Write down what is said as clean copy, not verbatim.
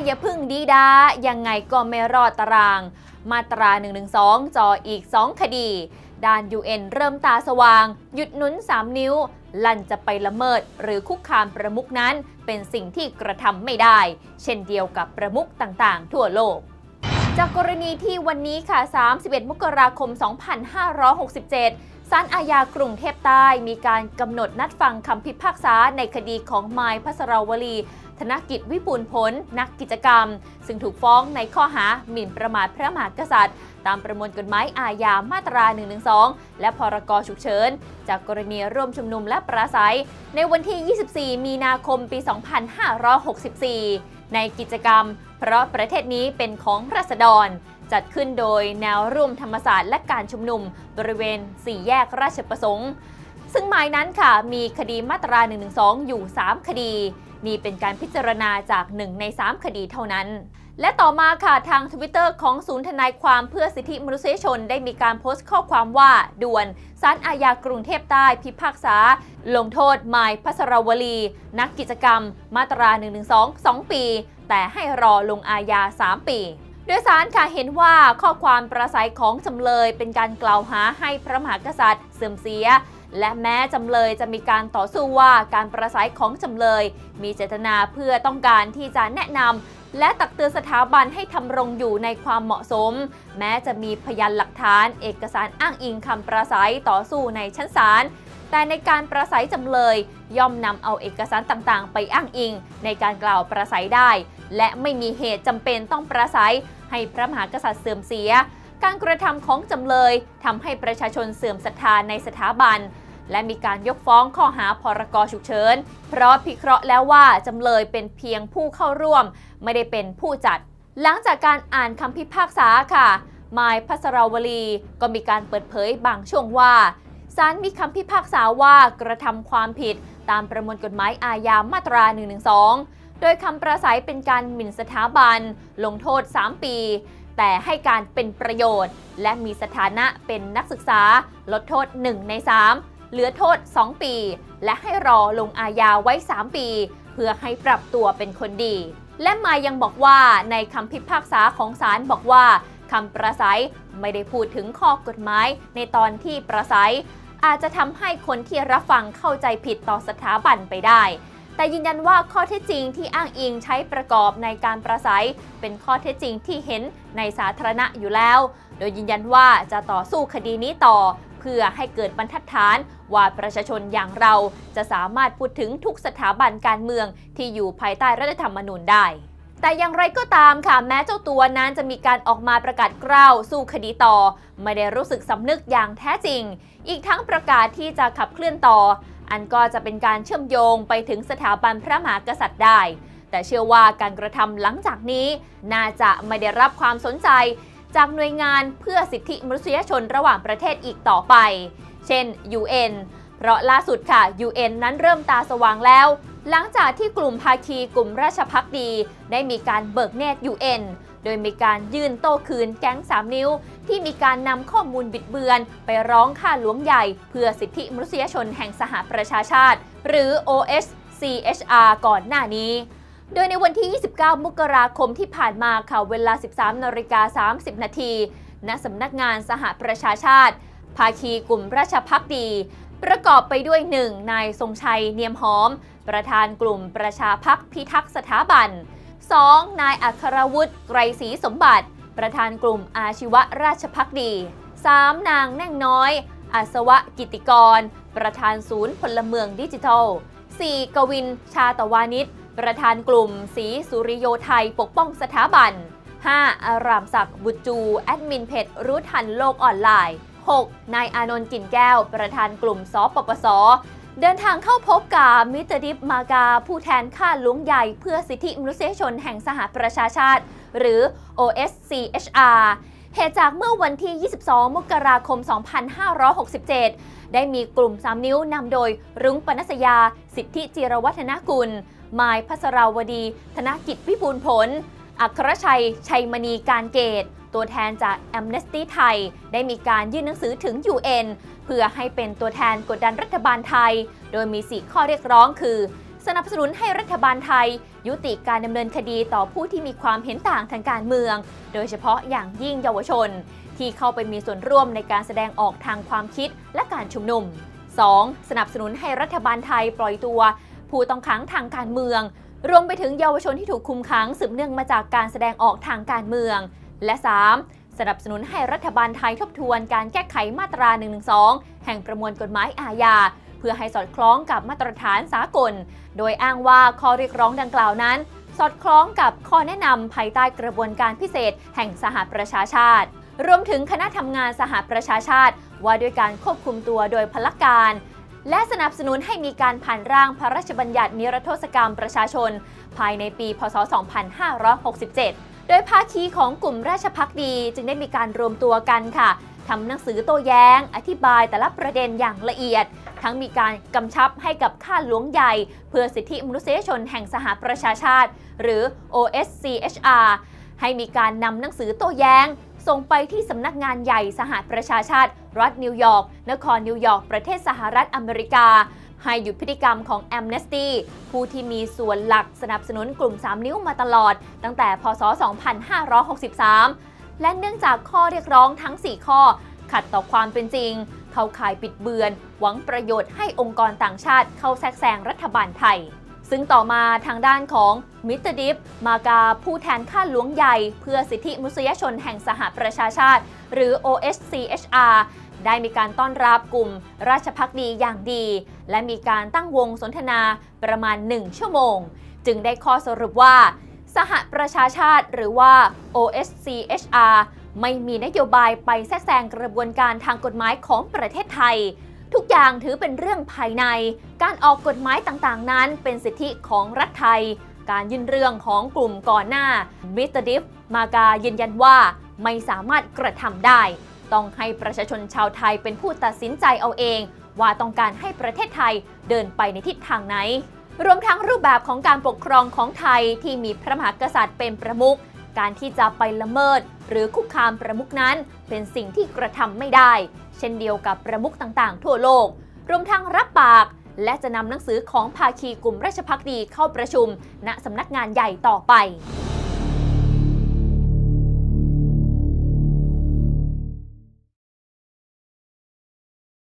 อย่าพึ่งดีดายังไงก็ไม่รอดตารางมาตรา112จ่ออีก2คดีด้าน UN เริ่มตาสว่างหยุดหนุน3นิ้วลั่นจะไปละเมิดหรือคุกคามประมุขนั้นเป็นสิ่งที่กระทำไม่ได้เช่นเดียวกับประมุขต่างๆทั่วโลกจากกรณีที่วันนี้ค่ะ31 มกราคม 2567 ศาลอาญากรุงเทพใต้มีการกำหนดนัดฟังคำพิพากษาในคดีของมาย ภัสราวลี ธนกิจวิบูลย์ผลนักกิจกรรมซึ่งถูกฟ้องในข้อหาหมิ่นประมาทพระมหากษัตริย์ตามประมวลกฎหมายอาญามาตรา112และพรก.ฉุกเฉินจากกรณีร่วมชุมนุมและปราศัยในวันที่ 24 มีนาคม ปี 2564 ในกิจกรรมเพราะประเทศนี้เป็นของราษฎรจัดขึ้นโดยแนวร่วมธรรมศาสตร์และการชุมนุมบริเวณ 4 แยกราชประสงค์ซึ่งหมายนั้นค่ะมีคดีมาตรา112อยู่3คดีนี่เป็นการพิจารณาจาก1ใน3คดีเท่านั้นและต่อมาค่ะทาง Twitter ของศูนย์ทนายความเพื่อสิทธิมนุษยชนได้มีการโพสต์ข้อความว่าด่วนศาลอาญากรุงเทพใต้พิพากษาลงโทษมาย ภัสราวลีนักกิจกรรมมาตรา112 2 ปีแต่ให้รอลงอาญา3 ปีโดยศาลค่ะเห็นว่าข้อความประสัยของจำเลยเป็นการกล่าวหาให้พระมหากษัตริย์เสื่อมเสียและแม้จำเลยจะมีการต่อสู้ว่าการประสัยของจำเลยมีเจตนาเพื่อต้องการที่จะแนะนำและตักเตือนสถาบันให้ทำรงอยู่ในความเหมาะสมแม้จะมีพยานหลักฐานเอกสารอ้างอิงคำประสัยต่อสู้ในชั้นศาลแต่ในการประสัยจำเลยย่อมนำเอาเอกสารต่างๆไปอ้างอิงในการกล่าวประสัยได้และไม่มีเหตุจำเป็นต้องประสัยให้พระมหากษัตริย์เสื่อมเสียการกระทำของจำเลยทำให้ประชาชนเสื่อมศรัทธาในสถาบันและมีการยกฟ้องข้อหาพรก.ฉุกเฉินเพราะพิเคราะห์แล้วว่าจำเลยเป็นเพียงผู้เข้าร่วมไม่ได้เป็นผู้จัดหลังจากการอ่านคำพิพากษาค่ะมาย ภัสราวลีก็มีการเปิดเผยบางช่วงว่าศาลมีคำพิพากษาว่ากระทำความผิดตามประมวลกฎหมายอาญามาตรา112โดยคำประสัยเป็นการหมิ่นสถาบันลงโทษ3 ปีแต่ให้การเป็นประโยชน์และมีสถานะเป็นนักศึกษาลดโทษ1 ใน 3เหลือโทษ2 ปีและให้รอลงอาญาไว้3 ปีเพื่อให้ปรับตัวเป็นคนดีและมายังบอกว่าในคำพิพากษาของศาลบอกว่าคำประสัยไม่ได้พูดถึงข้อกฎหมายในตอนที่ประสัยอาจจะทำให้คนที่รับฟังเข้าใจผิดต่อสถาบันไปได้แต่ยืนยันว่าข้อเท็จจริงที่อ้างอิงใช้ประกอบในการประสัยเป็นข้อเท็จจริงที่เห็นในสาธารณะอยู่แล้วโดยยืนยันว่าจะต่อสู้คดีนี้ต่อเพื่อให้เกิดบรรทัดฐานว่าประชาชนอย่างเราจะสามารถพูดถึงทุกสถาบันการเมืองที่อยู่ภายใต้รัฐธรรมนูญได้แต่อย่างไรก็ตามค่ะแม้เจ้าตัวนั้นจะมีการออกมาประกาศกล้าวสู้คดีต่อไม่ได้รู้สึกสำนึกอย่างแท้จริงอีกทั้งประกาศที่จะขับเคลื่อนต่ออันก็จะเป็นการเชื่อมโยงไปถึงสถาบันพระมหากษัตริย์ได้แต่เชื่อว่าการกระทำหลังจากนี้น่าจะไม่ได้รับความสนใจจากหน่วยงานเพื่อสิทธิมนุษยชนระหว่างประเทศอีกต่อไปเช่น UN เพราะล่าสุดค่ะ UN นั้นเริ่มตาสว่างแล้วหลังจากที่กลุ่มภาคีกลุ่มราชภักดีได้มีการเบิกเนตร UN โดยมีการยื่นโต้คืนแก๊ง3 นิ้วที่มีการนำข้อมูลบิดเบือนไปร้องข้าหลวงใหญ่เพื่อสิทธิมนุษยชนแห่งสหประชาชาติหรือ OHCHR ก่อนหน้านี้โดยในวันที่ 29 มกราคมที่ผ่านมาค่ะเวลา 13:30 นาทีณสำนักงานสหประชาชาติภาคีกลุ่มราชภักดีประกอบไปด้วย 1. นายทรงชัยเนียมหอมประธานกลุ่มประชาพรรคพิทักษ์สถาบัน 2. นายอัครวุฒิไกรศรีสมบัติประธานกลุ่มอาชีวราชภักดี 3. นางแน่งน้อยอัศวกิติกรประธานศูนย์พลเมืองดิจิทัล 4. กวินชาตวานิชประธานกลุ่มศรีสุริโยไทยปกป้องสถาบัน 5. อารามศักดิ์บุตรจูแอดมินเพจรู้ทันโลกออนไลน์ 6. นายอานนท์กลิ่นแก้วประธานกลุ่มสปปส.เดินทางเข้าพบกับมิสเตอร์ดิฟมากาผู้แทนข้าหลวงใหญ่เพื่อสิทธิมนุษยชนแห่งสหประชาชาติหรือ OHCHR เหตุจากเมื่อวันที่ 22 มกราคม 2567 ได้มีกลุ่ม3 นิ้วนำโดยรุ้งปนัสยาสิทธิจิรวัฒนกุลมาย ภัสราวดีธนกิจวิบูลย์ผลอัครชัยชัยมณีการเกตตัวแทนจาก Amnesty ไทยได้มีการยื่นหนังสือถึง UN เพื่อให้เป็นตัวแทนกดดันรัฐบาลไทยโดยมี4 ข้อเรียกร้องคือสนับสนุนให้รัฐบาลไทยยุติการดำเนินคดีต่อผู้ที่มีความเห็นต่างทางการเมืองโดยเฉพาะอย่างยิ่งเยาวชนที่เข้าไปมีส่วนร่วมในการแสดงออกทางความคิดและการชุมนุม 2. สนับสนุนให้รัฐบาลไทยปล่อยตัวผู้ต้องขังทางการเมืองรวมไปถึงเยาวชนที่ถูกคุมขังสืบเนื่องมาจากการแสดงออกทางการเมืองและ 3. สนับสนุนให้รัฐบาลไทยทบทวนการแก้ไขมาตรา 112 แห่งประมวลกฎหมายอาญาเพื่อให้สอดคล้องกับมาตรฐานสากลโดยอ้างว่าข้อเรียกร้องดังกล่าวนั้นสอดคล้องกับข้อแนะนำภายใต้กระบวนการพิเศษแห่งสหประชาชาติรวมถึงคณะทำงานสหประชาชาติว่าด้วยการควบคุมตัวโดยพลการและสนับสนุนให้มีการผ่านร่างพระราชบัญญัตินิรโทษกรรมประชาชนภายในปีพ.ศ. 2567 โดยภาคีของกลุ่มราชภักดีจึงได้มีการรวมตัวกันค่ะทำหนังสือโต้แย้งอธิบายแต่ละประเด็นอย่างละเอียดทั้งมีการกำชับให้กับข้าหลวงใหญ่เพื่อสิทธิมนุษยชนแห่งสหประชาชาติหรือ OSCHR ให้มีการนำหนังสือโต้แย้งส่งไปที่สำนักงานใหญ่สหประชาชาติรัฐนิวยอร์กนครนิวยอร์กประเทศสหรัฐอเมริกาให้หยุดพฤติกรรมของ Amnesty ผู้ที่มีส่วนหลักสนับสนุนกลุ่ม3นิ้วมาตลอดตั้งแต่พ.ศ. 2563 และเนื่องจากข้อเรียกร้องทั้ง4ข้อขัดต่อความเป็นจริงเข้าข่ายปิดเบือนหวังประโยชน์ให้องค์กรต่างชาติเข้าแทรกแซงรัฐบาลไทยซึ่งต่อมาทางด้านของมิสเตอร์ดิฟมากาผู้แทนข้าหลวงใหญ่เพื่อสิทธิมนุษยชนแห่งสหประชาชาติหรือ OSCHR ได้มีการต้อนรับกลุ่มราชภักดีอย่างดีและมีการตั้งวงสนทนาประมาณ1ชั่วโมงจึงได้ข้อสรุปว่าสหประชาชาติหรือว่า OSCHR ไม่มีนโยบายไปแทรกแซงกระบวนการทางกฎหมายของประเทศไทยทุกอย่างถือเป็นเรื่องภายในการออกกฎหมายต่างๆนั้นเป็นสิทธิของรัฐไทยการยื่นเรื่องของกลุ่มก่อนหน้ามิสเตอร์ดิฟมากายืนยันว่าไม่สามารถกระทำได้ต้องให้ประชาชนชาวไทยเป็นผู้ตัดสินใจเอาเองว่าต้องการให้ประเทศไทยเดินไปในทิศทางไหนรวมทั้งรูปแบบของการปกครองของไทยที่มีพระมหากษัตริย์เป็นประมุขการที่จะไปละเมิดหรือคุกคามประมุขนั้นเป็นสิ่งที่กระทำไม่ได้เช่นเดียวกับประมุขต่างๆทั่วโลกรวมทั้งรับปากและจะนำหนังสือของภาคีกลุ่มราชภักดีเข้าประชุมณสำนักงานใหญ่ต่อไป